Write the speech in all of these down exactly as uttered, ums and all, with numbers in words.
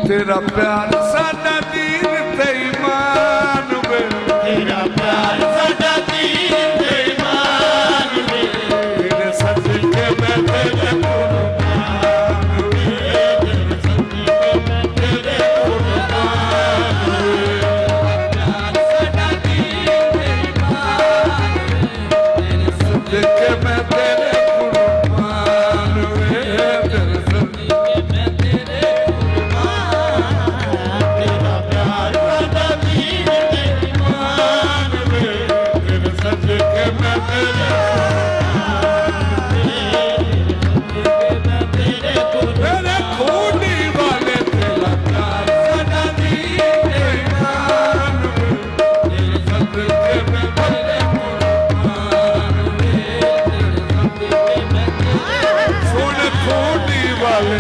तेरा प्यार साडा दीन ते ईमान वे, तेरा प्यार साडा दीन ते ईमान वे, तेरे सदके मैं तेरे कुर्बान वे, तेरे सदके मैं तेरे कुर्बान वे। प्यार साडा दीन ते ईमान वे, तेरे सदके मैं तेरे कुर्बान वे, तेरे सदके मैं तेरे कुर्बान। तेरा प्यार साडा दीन ते ईमान वे, तेरे सदके मैं तेरे तेरे कुर्बान। मेरे खूनी वाले तेरा प्यार साडा दीन ते ईमान वे, तेरे सदके मैं तेरे कुर्बान वे, सोने खूनी वाले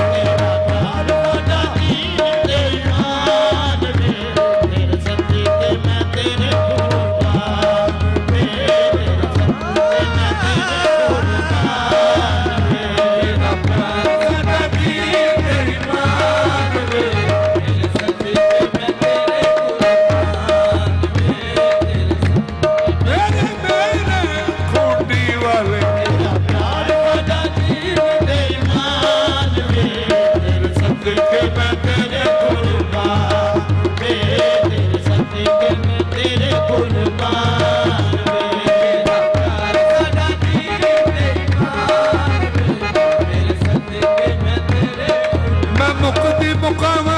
मेरे मेरे खूनी वाले तेरे सदके मैं तेरे मैं मुक्ति मुकाम